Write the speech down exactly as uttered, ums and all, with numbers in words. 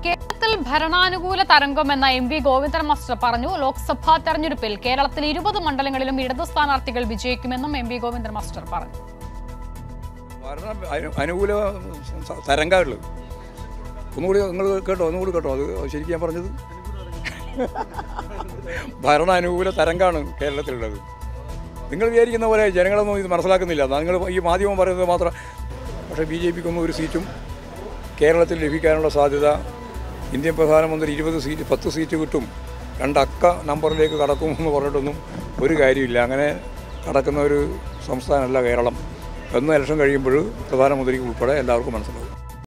കേരളത്തിൽ ഭരണാനുകൂല തരംഗമെന്ന എം വി ഗോവിന്ദൻ മാസ്റ്റർ പറഞ്ഞു. ലോക്സഭാ തെരഞ്ഞെടുപ്പിൽ കേരളത്തിൽ ഇരുപത് മണ്ഡലങ്ങളിലും ഇടതു സ്ഥാനാർത്ഥികൾ വിജയിക്കുമെന്നും എം വി ഗോവിന്ദൻ മാസ്റ്റർ പറഞ്ഞു. അനുകൂല തരംഗമുള്ളൂ. ഒന്നുകൂടി നിങ്ങൾ കേട്ടോ ഒന്നുകൂടി കേട്ടോ അത് ശരിക്കും ഞാൻ പറഞ്ഞത് ഭരണാനുകൂല തരംഗമാണ് കേരളത്തിലുള്ളത്. നിങ്ങൾ വിചാരിക്കുന്ന പോലെ ജനങ്ങളൊന്നും ഇത് മനസ്സിലാക്കുന്നില്ല. നിങ്ങൾ ഈ മാധ്യമം പറയുന്നത് മാത്രം. പക്ഷേ ബി ജെ പിക്കൊന്നും ഒരു സീറ്റും കേരളത്തിൽ ലഭിക്കാനുള്ള സാധ്യത, ഇന്ത്യൻ പ്രധാനമന്ത്രി ഇരുപത് സീറ്റ് പത്ത് സീറ്റ് കിട്ടും, രണ്ടക്ക നമ്പറിലേക്ക് കടക്കുമെന്ന് പറഞ്ഞിട്ടൊന്നും ഒരു കാര്യമില്ല. അങ്ങനെ കടക്കുന്ന ഒരു സംസ്ഥാനമല്ല കേരളം എന്ന് ഇലക്ഷൻ കഴിയുമ്പോൾ പ്രധാനമന്ത്രിക്ക് ഉൾപ്പെടെ എല്ലാവർക്കും മനസ്സിലാവും.